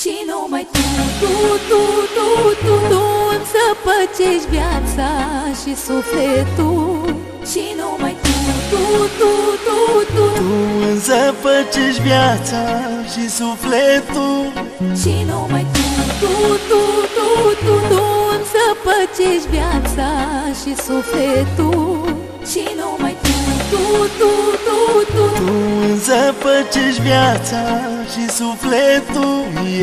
Și numai tu îmi zăpăcești viața și sufletul. Și numai tu îmi zăpăcești viața și sufletul. Și numai tu îmi zăpăcești viața și sufletul. Și numai tu îmi zăpăcești viața și sufletul.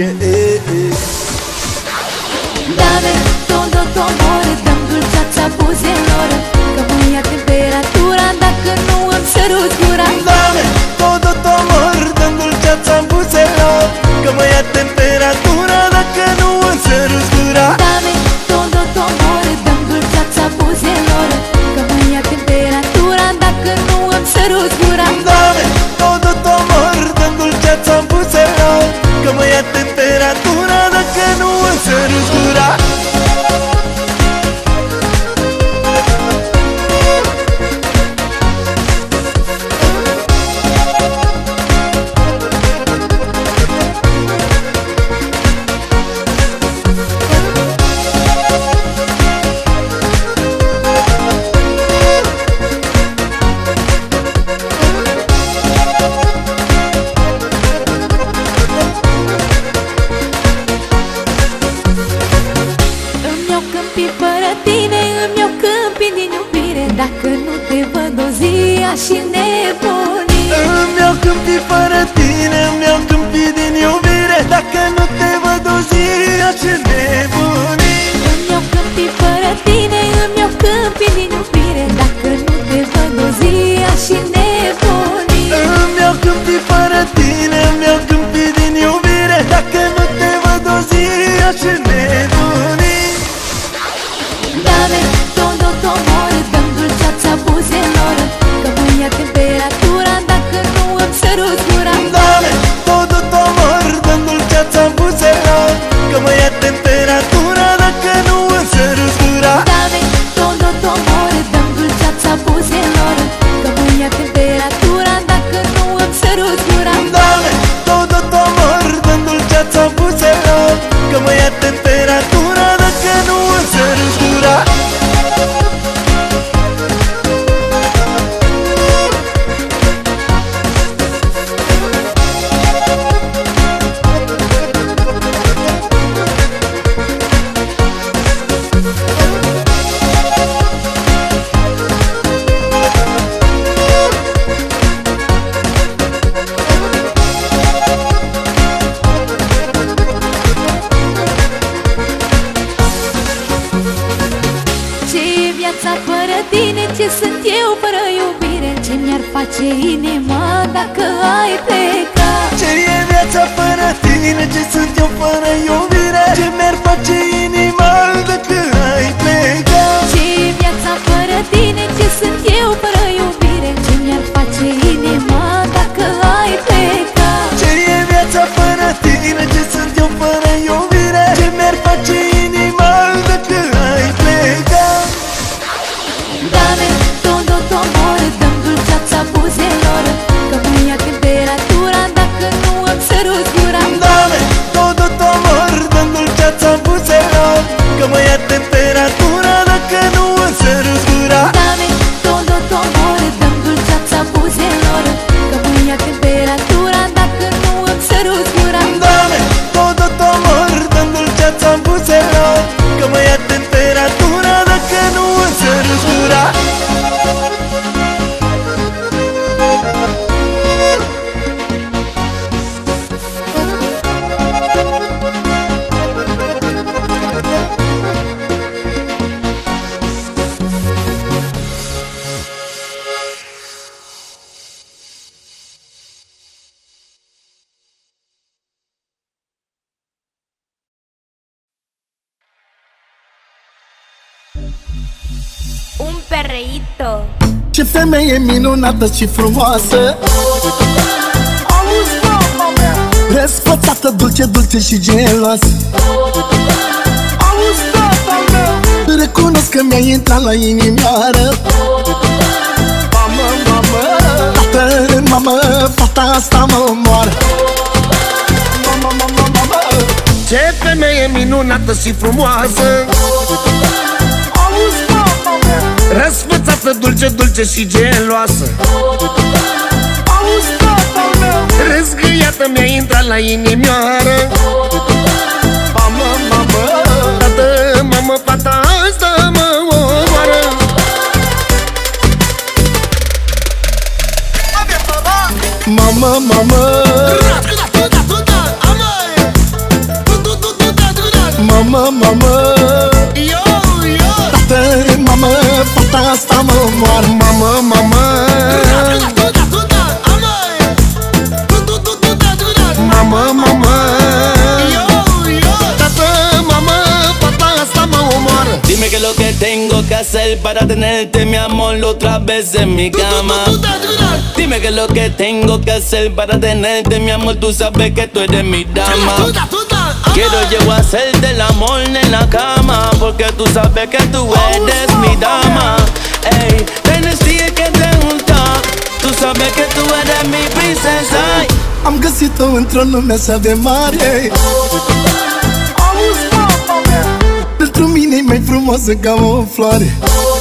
Dame todo tu amor, dăm dulceața buzelor, că mă ia temperatura dacă nu îmi sărut gura. Dame todo tu amor, dăm dulceața buzelor, că mă ia temperatura dacă nu îmi sărut gura. Dame todo tu amor, dăm dulceața buzelor, că mă ia temperatura dacă nu îmi sărut gura. Dame todo tu amor, dăm dulceața buzelor, că mă ia temperatura dacă nu îmi sărut gura. Dacă nu te văd o zi aș și nebuni. Îmi iau câmpii fără tine, îmi iau câmpii din iubire. Dacă nu te văd o zi aș și nebuni. Îmi iau câmpii fără tine, îmi iau câmpii din iubire. Dacă nu te văd o zi aș și nebuni. Îmi iau câmpii fără tine, îmi iau câmpii din iubire. Dacă nu te văd o zi aș și nebuni. Dame todo tu amor, dăm dulceața buzelor, că mă ia temperatura dacă nu îmi sărut gura. Dame todo tu amor, dăm dulceața buzelor, că mă ia temperatura dacă nu îmi sărut gura. Dame todo tu amor, dăm dulceața buzelor, că mă ia temperatura dacă nu îmi sărut gura. Dame todo tu amor, dăm dulceața buzelor, că mă ia temperatura dacă nu îmi sărut gura. Ce sunt eu fără iubire? Ce mi-ar face inima dacă ai plecat? Ce e viața fără tine? Ce sunt eu fără iubire? Ce mi-ar face inima dacă ai plecat? Ce e viața fără tine? Ce sunt eu fără iubire? Ce mi-ar face inima dacă ai plecat? Ce e viața fără tine? Ce sunt eu fără iubire? Ce mi-ar face inima dacă ai plecat? Dame todo tu amor, dăm dulceața buzelor, că mă ia temperatura dacă nu îmi sărut gura. Dame todo tu amor, dăm dulceața buzelor, că mă ia temperatura dacă nu îmi sărut gura. Dame todo tu amor, dăm dulceața buzelor, că mă ia temperatura dacă nu îmi sărut gura. Dame todo tu amor, dăm dulceața buzelor, că mă ia temperatura dacă nu îmi sărut gura. Un perreíto. Ce femeie minunată și frumoasă, răsfățată, dulce, dulce și geloasă. Recunosc că mi-a intrat la inimioară. Mamă, mamă, tată, mamă, fata asta mă omoară. Mamă, mamă, mamă, Ce femeie minunată și frumoasă, răsfățată, dulce, dulce și geloasă. Răzgâiată mi-a intrat la inimioară. Mamă, mamă, tată, mamă, fata asta mă omoară. Mamă, mamă, mamă, mamă, tată, mamă, fata asta mă omoară. Mamă, mamă, mamă, mamă, tată, mamă, fata asta mă omoară. Dime que lo que tengo que hacer para tenerte, mi amor, otra vez en mi cama. Dime que lo que tengo que hacer para tenerte, mi amor, tú sabes que tú eres mi dama. Quiero yo hacerte el amor en la cama, porque tú sabes que tú eres mi dama. Ey, tienes que te gusta, tú sabes que tú eres mi princesa. Am găsit-o într-o lume așa de mare. Pentru mine e mai frumoasă ca o floare.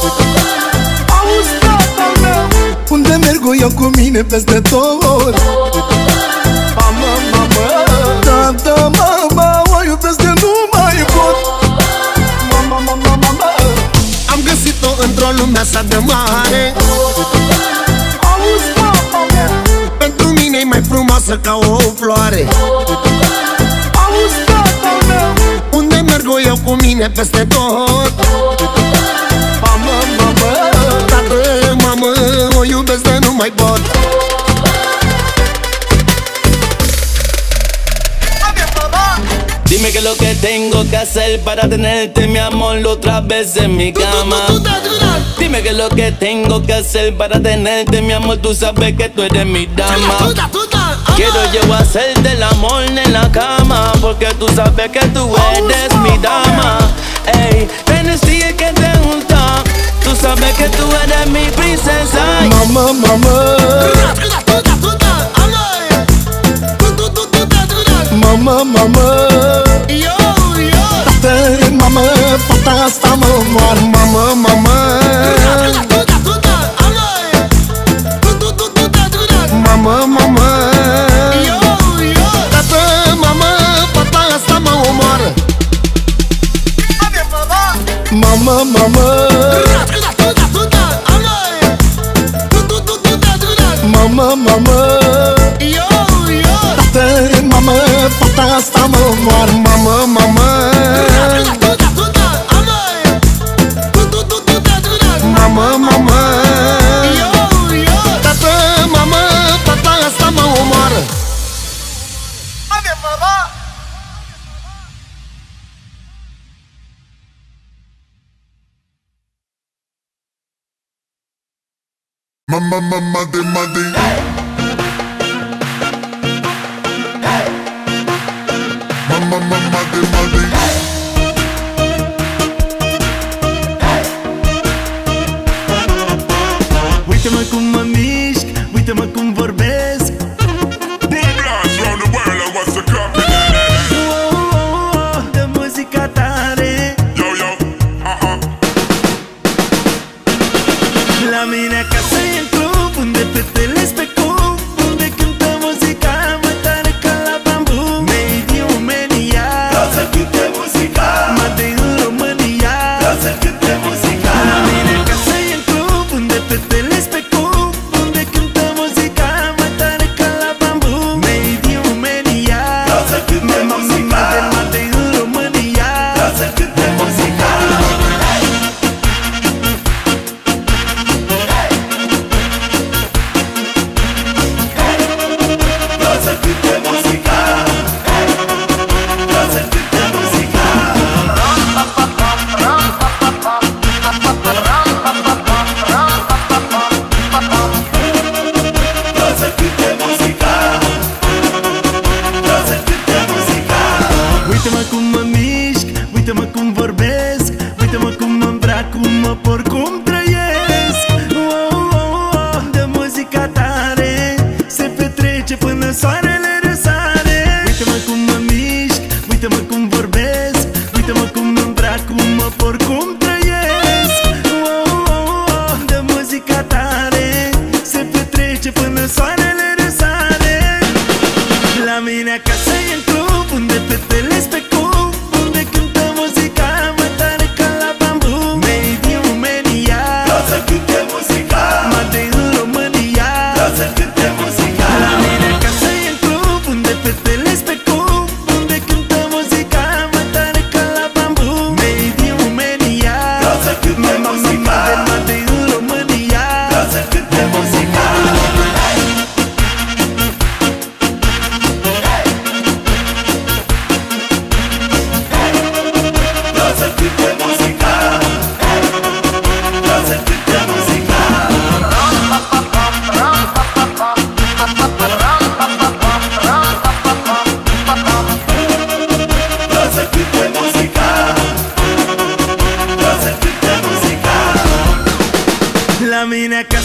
Unde merg eu cu mine peste tot. Mamă, mamă, tată, mama, o iubesc de nu mai pot. Mama, mama, mama, am găsit-o într-o lume așa de mare. Pentru mine e mai frumoasă ca o floare. Unde merg eu cu mine peste tot. Mamă, mamă, tată, mamă, o iubesc de nu mai pot. Dime que lo que tengo que hacer para tenerte, mi amor, otra vez en mi cama. Dime que lo que tengo que hacer para tenerte, mi amor, tú sabes que tú eres mi dama. Quiero yo hacerte el amor en la cama, porque tú sabes que tú eres mi dama. Ey, tienes que te gusta, tú sabes que tú eres mi princesa. Mamă, mamă, mamă, mamă, tată, mamă, fata asta mă omoară. Mamă, mamă, mamă, mamă, tată, mamă, fata asta mă omoară. Mamă, mamă, mamă, mamă, tată, mamă, fata asta mă omoară. Mamă, mamă, mamă, mamă, tată, mamă, fata asta mă omoară. Mama, mama, de madi. Mama, mama, de madi. Uite-mă cum mă mișc, uite-mă cum vorbesc. Boom blast round the world, and what's the company? De muzica tare. Yo, yo, La mine acasă e în club, unde fetele pe cub, unde cântă muzica mai tare ca la bambu. Made you mania, o să cânte muzica. unde fetele pe cum, unde cântă muzica mai tare ca la bambu. Made in Romania, vreau să cânte muzica. Made in România, vreau să cânte muzica. La mine acasă e în club, unde fetele pe cum, unde cântă muzica mai tare ca la bambu. Made in Romania, vreau să cânte muzica. Made in România, vreau să cânte muzica. La mine acá